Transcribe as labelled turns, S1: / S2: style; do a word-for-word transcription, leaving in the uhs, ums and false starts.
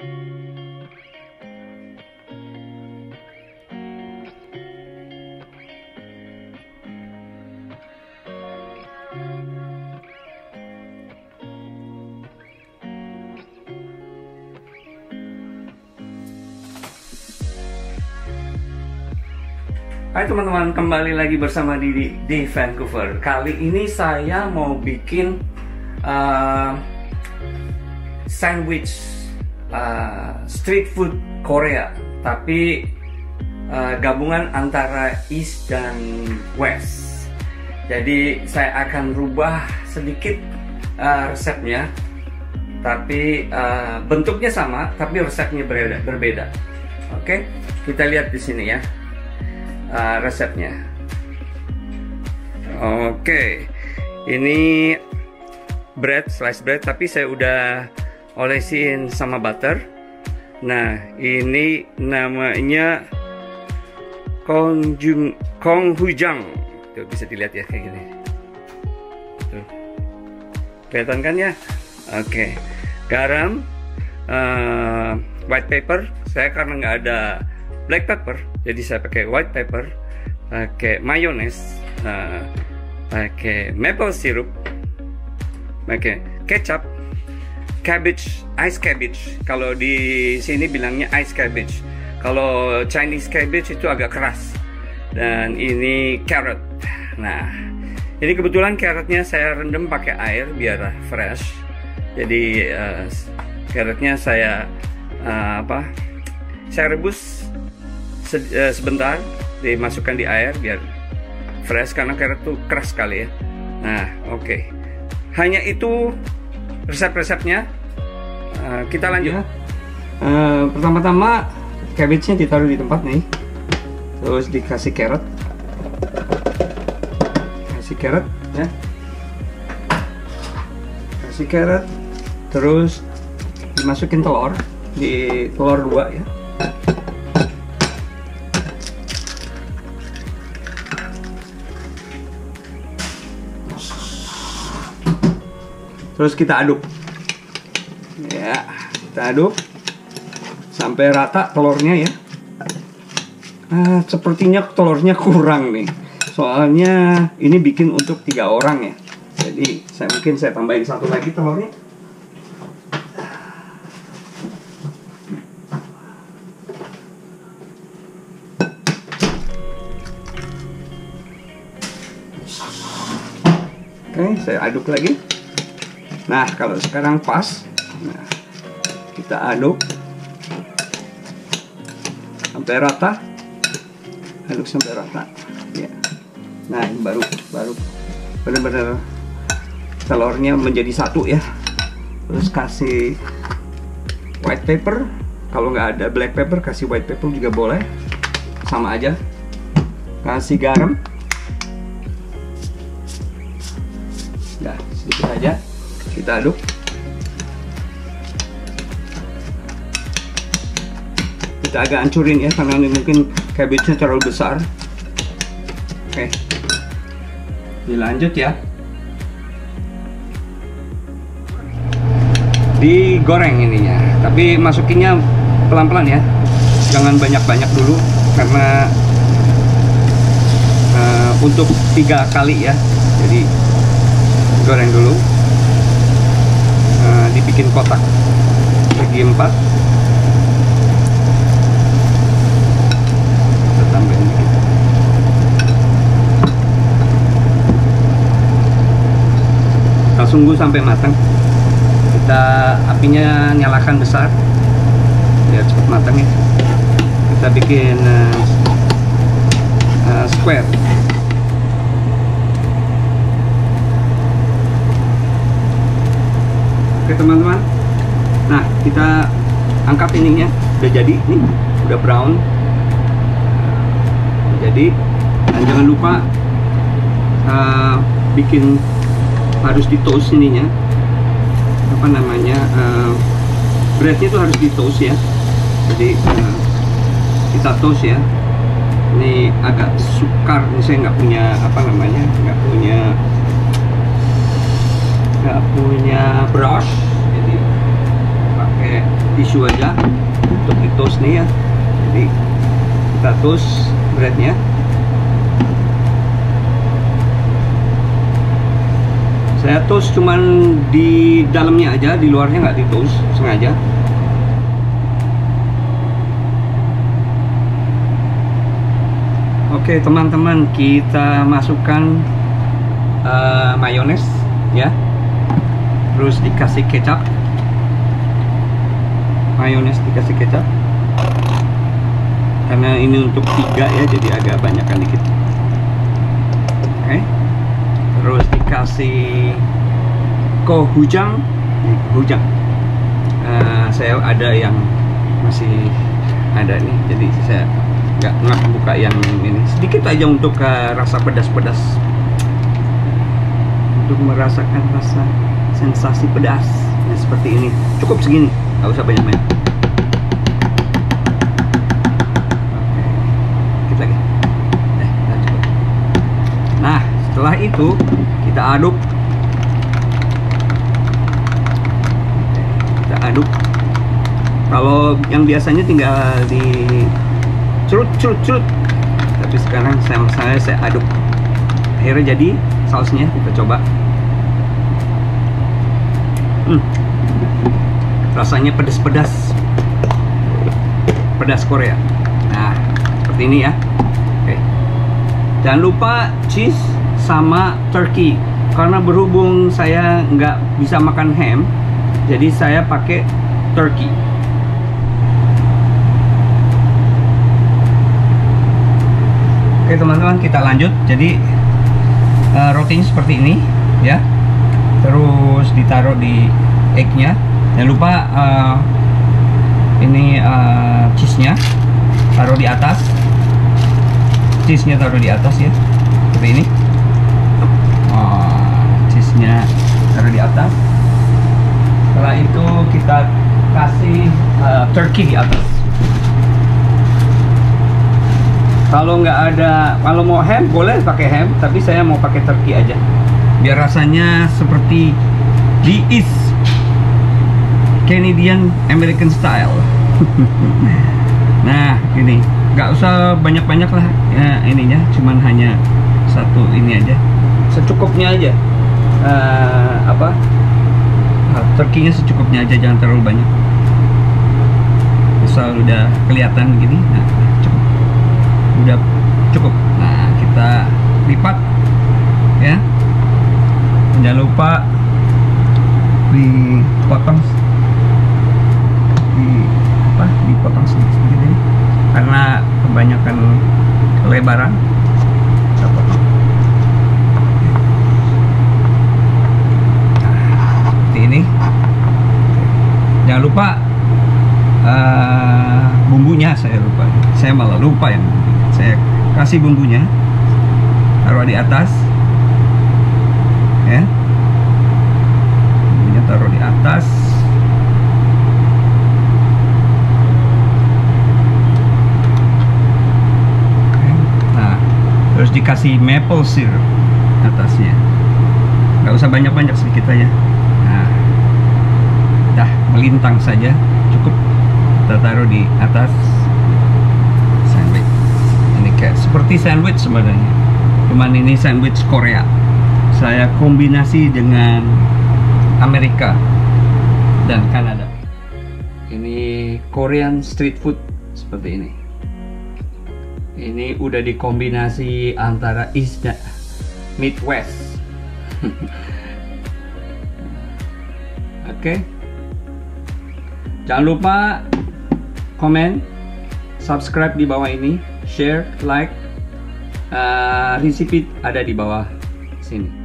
S1: Hai teman-teman, kembali lagi bersama Didi di Vancouver. Kali ini saya mau bikin uh, sandwich uh, street food Korea, tapi uh, gabungan antara East dan West. Jadi saya akan rubah sedikit uh, resepnya, tapi uh, bentuknya sama, tapi resepnya berbeda. berbeda. Oke, kita lihat di sini ya. Uh, resepnya. Oke, okay. Ini bread, slice bread, tapi saya udah olesin sama butter. Nah, ini namanya kongjung konghujang. Tuh bisa dilihat ya kayak gini. Tuh. Kelihatan kan ya? Oke. Okay. Garam, uh, white pepper. Saya karena nggak ada black pepper, jadi saya pakai white pepper, pakai mayones, uh, pakai maple syrup, pakai kecap, cabbage, ice cabbage. Kalau di sini bilangnya ice cabbage. Kalau Chinese cabbage itu agak keras. Dan ini carrot. Nah, ini kebetulan carrotnya saya rendam pakai air biar fresh. Jadi uh, carrotnya saya uh, apa? Saya rebus sebentar, dimasukkan di air biar fresh karena carrot tuh keras sekali ya. Nah, oke. Okay. Hanya itu resep-resepnya. Uh, kita lanjut. Ya. Uh, pertama-tama cabbage-nya ditaruh di tempat nih. Terus dikasih carrot. Kasih carrot ya. Kasih carrot. Terus dimasukin telur, di telur dua ya. Terus kita aduk ya, kita aduk sampai rata telurnya ya. Ah, sepertinya telurnya kurang nih, soalnya ini bikin untuk tiga orang ya. Jadi saya mungkin saya tambahin satu lagi telurnya. Oke, saya aduk lagi. Nah, kalau sekarang pas, nah, kita aduk sampai rata, aduk sampai rata, ya. Nah, ini baru baru benar-benar telurnya menjadi satu ya. Terus kasih white pepper, kalau nggak ada black pepper kasih white pepper juga boleh, sama aja. Kasih garam, nah sedikit aja. Kita aduk. Kita agak hancurin ya, karena ini mungkin cabbage-nya terlalu besar. Oke. Dilanjut ya. Digoreng ininya. Tapi masukinnya pelan-pelan ya. Jangan banyak-banyak dulu, karena uh, untuk tiga kali ya. Jadi goreng dulu. Uh, dibikin kotak segi empat. Kita tambahin dikit. Kita tunggu sampai matang. Kita apinya nyalakan besar biar cepat matang ya. Kita bikin uh, uh, square. Oke teman-teman, nah kita angkat ininya, udah jadi nih, udah brown, udah jadi. Dan jangan lupa uh, bikin, harus di toast ininya, apa namanya, uh, breadnya itu harus di toast ya. Jadi uh, kita toast ya. Ini agak sukar, ini saya nggak punya apa namanya, nggak punya nggak punya brush, jadi pakai tisu aja untuk di toast nih ya. Jadi kita toast breadnya. Saya toast cuman di dalamnya aja, di luarnya nggak di toast sengaja. Oke teman-teman, kita masukkan uh, mayones ya, terus dikasih kecap. Mayones dikasih kecap karena ini untuk tiga ya, jadi agak banyakan dikit. Oke, terus dikasih gochujang. Gochujang uh, saya ada yang masih ada nih, jadi saya nggak nggak buka yang ini, sedikit aja untuk uh, rasa pedas-pedas, untuk merasakan rasa sensasi pedas ya, seperti ini. Cukup segini, nggak usah banyak-banyak. Oke, dikit lagi. Eh, nah, cukup. Nah, setelah itu kita aduk. Kita aduk. Kalau yang biasanya tinggal di curut curut curut, tapi sekarang saya saya saya aduk. Akhirnya jadi sausnya, kita coba. Hmm. Rasanya pedas-pedas, pedas Korea. Nah, seperti ini ya. Oke. Jangan lupa cheese sama turkey. Karena berhubung saya nggak bisa makan ham, jadi saya pakai turkey. Oke teman-teman, kita lanjut. Jadi uh, rotinya seperti ini ya, terus ditaruh di egg-nya. Jangan lupa uh, ini uh, cheese-nya taruh di atas. Cheese-nya taruh di atas ya, seperti ini. Oh, cheese-nya taruh di atas. Setelah itu kita kasih uh, turkey di atas. Kalau nggak ada, kalau mau ham boleh pakai ham, tapi saya mau pakai turkey aja, biar rasanya seperti di East Canadian American style. Nah ini nggak usah banyak-banyak lah ya, ininya cuman hanya satu ini aja, secukupnya aja. Uh, apa uh, turkeynya secukupnya aja, jangan terlalu banyak. Misal udah kelihatan gini, nah cukup, udah cukup. Nah kita lipat ya, jangan lupa dipotong, di apa dipotong sedikit-sedikit ini karena kebanyakan kelebaran. Kita potong. Nah, seperti ini. Jangan lupa uh, bumbunya, saya lupa, saya malah lupa yang saya kasih bumbunya, taruh di atas ya, bumbunya taruh di atas. Nah terus dikasih maple syrup atasnya, nggak usah banyak-banyak, sedikit aja. Nah dah melintang saja, cukup. Kita taruh di atas sandwich. Ini kayak seperti sandwich sebenarnya, cuman ini sandwich Korea. Saya kombinasi dengan Amerika dan Kanada. Ini Korean street food seperti ini. Ini udah dikombinasi antara East dan Midwest. Oke. Okay. Jangan lupa komen, subscribe di bawah ini, share, like. Uh, resipit ada di bawah sini.